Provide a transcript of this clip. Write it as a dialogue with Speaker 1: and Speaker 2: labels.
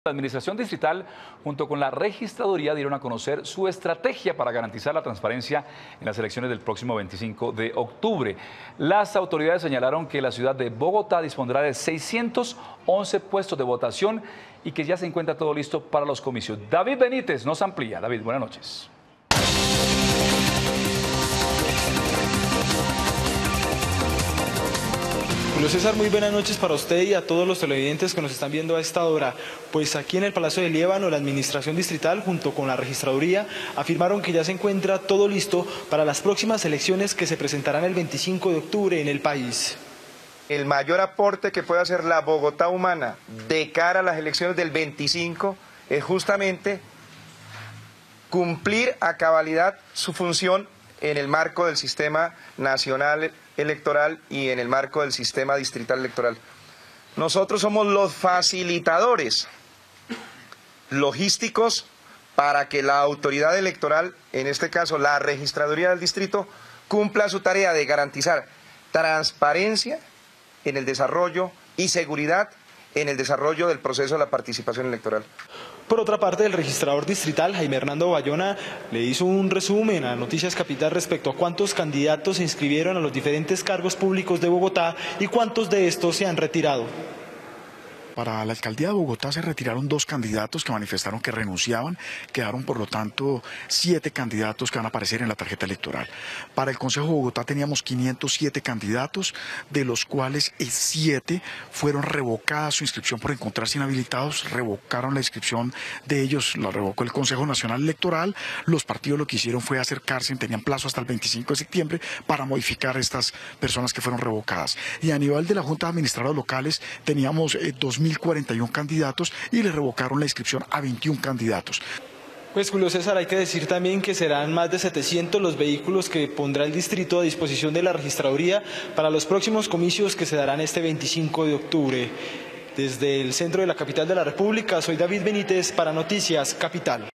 Speaker 1: La Administración Distrital, junto con la Registraduría, dieron a conocer su estrategia para garantizar la transparencia en las elecciones del próximo 25 de octubre. Las autoridades señalaron que la ciudad de Bogotá dispondrá de 611 puestos de votación y que ya se encuentra todo listo para los comicios. David Benítez nos amplía. David, buenas noches.
Speaker 2: Julio César, muy buenas noches para usted y a todos los televidentes que nos están viendo a esta hora. Pues aquí en el Palacio de Líbano, la Administración Distrital, junto con la Registraduría, afirmaron que ya se encuentra todo listo para las próximas elecciones que se presentarán el 25 de octubre en el país.
Speaker 3: El mayor aporte que puede hacer la Bogotá humana de cara a las elecciones del 25 es justamente cumplir a cabalidad su función en el marco del sistema nacional electoral y en el marco del sistema distrital electoral. Nosotros somos los facilitadores logísticos para que la autoridad electoral, en este caso la Registraduría del Distrito, cumpla su tarea de garantizar transparencia en el desarrollo y seguridad en el desarrollo del proceso de la participación electoral.
Speaker 2: Por otra parte, el registrador distrital, Jaime Hernando Bayona, le hizo un resumen a Noticias Capital respecto a cuántos candidatos se inscribieron a los diferentes cargos públicos de Bogotá y cuántos de estos se han retirado.
Speaker 4: Para la alcaldía de Bogotá se retiraron 2 candidatos que manifestaron que renunciaban, quedaron por lo tanto 7 candidatos que van a aparecer en la tarjeta electoral. Para el Consejo de Bogotá teníamos 507 candidatos, de los cuales 7 fueron revocadas su inscripción por encontrarse inhabilitados, revocaron la inscripción de ellos, la revocó el Consejo Nacional Electoral. Los partidos lo que hicieron fue acercarse, tenían plazo hasta el 25 de septiembre para modificar estas personas que fueron revocadas. Y a nivel de la Junta de Administradores Locales teníamos 2.041 candidatos y le revocaron la inscripción a 21 candidatos.
Speaker 2: Pues Julio César, hay que decir también que serán más de 700 los vehículos que pondrá el distrito a disposición de la Registraduría para los próximos comicios que se darán este 25 de octubre. Desde el centro de la capital de la República, soy David Benítez para Noticias Capital.